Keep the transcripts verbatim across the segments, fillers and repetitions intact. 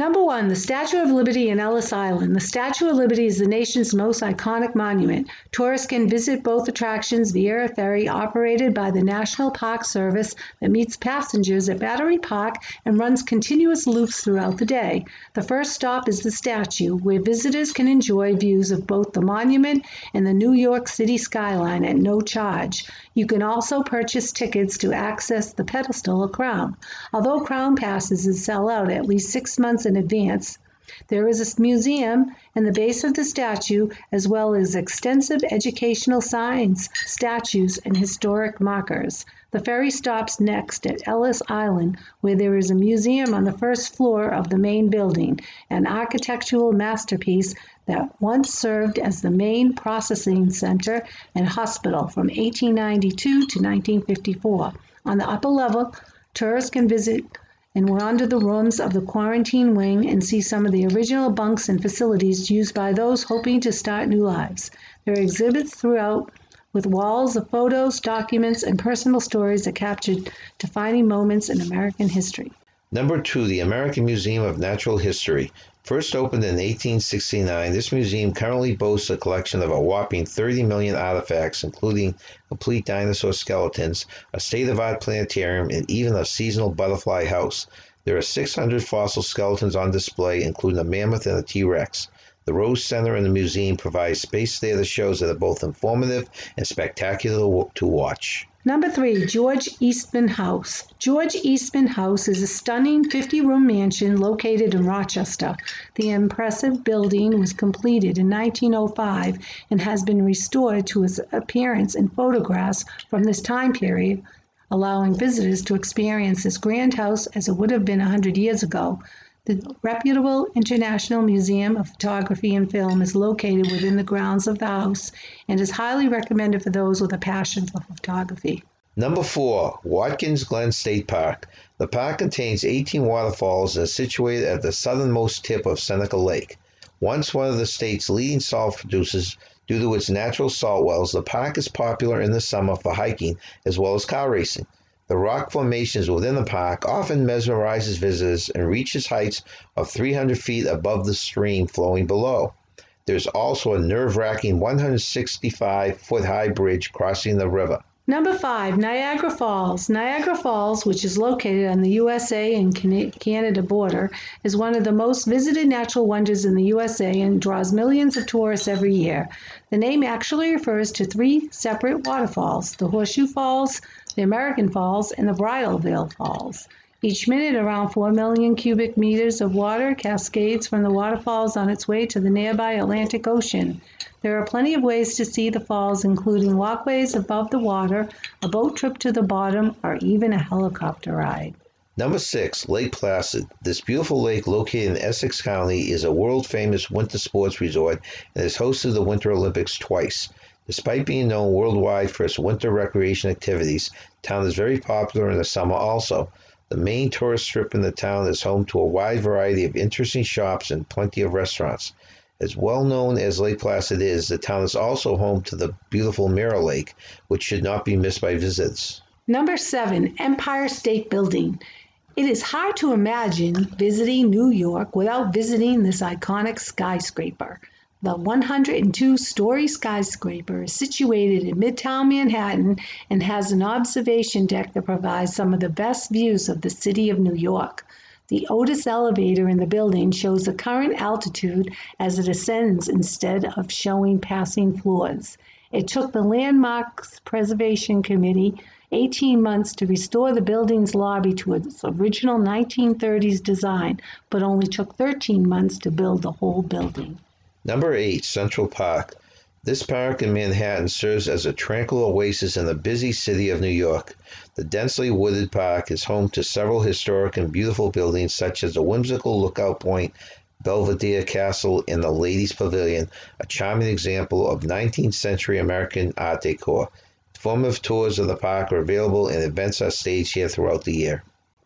Number one, the Statue of Liberty in Ellis Island. The Statue of Liberty is the nation's most iconic monument. Tourists can visit both attractions via a ferry operated by the National Park Service that meets passengers at Battery Park and runs continuous loops throughout the day. The first stop is the statue, where visitors can enjoy views of both the monument and the New York City skyline at no charge. You can also purchase tickets to access the pedestal of Crown. Although Crown passes sell out at least six months in advance, there is a museum in the base of the statue, as well as extensive educational signs, statues, and historic markers. The ferry stops next at Ellis Island, where there is a museum on the first floor of the main building, an architectural masterpiece that once served as the main processing center and hospital from eighteen ninety-two to nineteen fifty-four. On the upper level, tourists can visit and wander the rooms of the quarantine wing and see some of the original bunks and facilities used by those hoping to start new lives. There are exhibits throughout with walls of photos, documents, and personal stories that captured defining moments in American history. Number two, the American Museum of Natural History. First opened in eighteen sixty-nine, this museum currently boasts a collection of a whopping thirty million artifacts, including complete dinosaur skeletons, a state-of-the-art planetarium, and even a seasonal butterfly house. There are six hundred fossil skeletons on display, including a mammoth and a T-Rex. The Rose Center in the museum provides space theater shows that are both informative and spectacular to watch. Number three, George Eastman House. George Eastman House is a stunning fifty-room mansion located in Rochester. The impressive building was completed in nineteen oh five and has been restored to its appearance in photographs from this time period, allowing visitors to experience this grand house as it would have been one hundred years ago. The reputable International Museum of Photography and Film is located within the grounds of the house and is highly recommended for those with a passion for photography. Number four, Watkins Glen State Park. The park contains eighteen waterfalls and is situated at the southernmost tip of Seneca Lake. Once one of the state's leading salt producers due to its natural salt wells, the park is popular in the summer for hiking as well as car racing. The rock formations within the park often mesmerizes visitors and reaches heights of three hundred feet above the stream flowing below. There's also a nerve-wracking one hundred sixty-five foot high bridge crossing the river. Number five, Niagara Falls. Niagara Falls, which is located on the U S A and Canada border, is one of the most visited natural wonders in the U S A and draws millions of tourists every year. The name actually refers to three separate waterfalls, the Horseshoe Falls, the American Falls, and the Bridalveil Falls. Each minute, around four million cubic meters of water cascades from the waterfalls on its way to the nearby Atlantic Ocean. There are plenty of ways to see the falls, including walkways above the water, a boat trip to the bottom, or even a helicopter ride. Number six, Lake Placid. This beautiful lake located in Essex County is a world-famous winter sports resort and has hosted the Winter Olympics twice. Despite being known worldwide for its winter recreation activities, the town is very popular in the summer also. The main tourist strip in the town is home to a wide variety of interesting shops and plenty of restaurants. As well known as Lake Placid is, the town is also home to the beautiful Mirror Lake, which should not be missed by visitors. Number seven, Empire State Building. It is hard to imagine visiting New York without visiting this iconic skyscraper. The one hundred two story skyscraper is situated in Midtown Manhattan and has an observation deck that provides some of the best views of the city of New York. The Otis elevator in the building shows the current altitude as it ascends instead of showing passing floors. It took the Landmarks Preservation Committee eighteen months to restore the building's lobby to its original nineteen thirties design, but only took thirteen months to build the whole building. Number eight, Central Park. This park in Manhattan serves as a tranquil oasis in the busy city of New York. The densely wooded park is home to several historic and beautiful buildings such as the whimsical Lookout Point, Belvedere Castle, and the Ladies' Pavilion, a charming example of nineteenth century American art decor. Informative tours of the park are available and events are staged here throughout the year.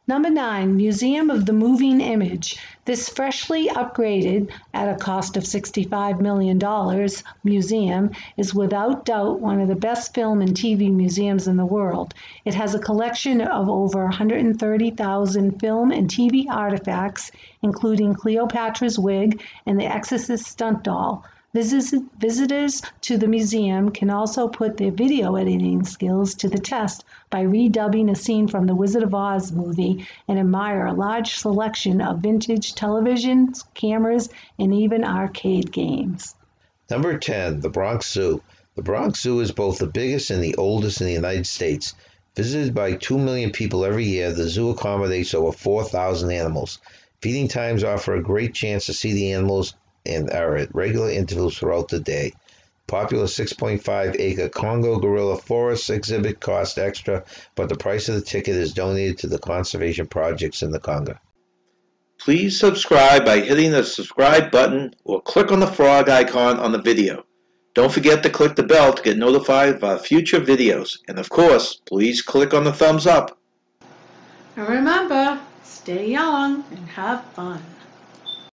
Number nine, Museum of the Moving Image. This freshly upgraded, at a cost of sixty-five million dollars, museum is without doubt one of the best film and T V museums in the world. It has a collection of over one hundred thirty thousand film and T V artifacts, including Cleopatra's wig and the Exorcist stunt doll. Visitors to the museum can also put their video editing skills to the test by redubbing a scene from the Wizard of Oz movie and admire a large selection of vintage televisions, cameras, and even arcade games. Number ten, the Bronx Zoo. The Bronx Zoo is both the biggest and the oldest in the United States. Visited by two million people every year, the zoo accommodates over four thousand animals. Feeding times offer a great chance to see the animals and are at regular intervals throughout the day. Popular six point five acre Congo gorilla forest exhibit costs extra, but the price of the ticket is donated to the conservation projects in the Congo. Please subscribe by hitting the subscribe button or click on the frog icon on the video. Don't forget to click the bell to get notified of our future videos. And of course, please click on the thumbs up. And remember, stay young and have fun.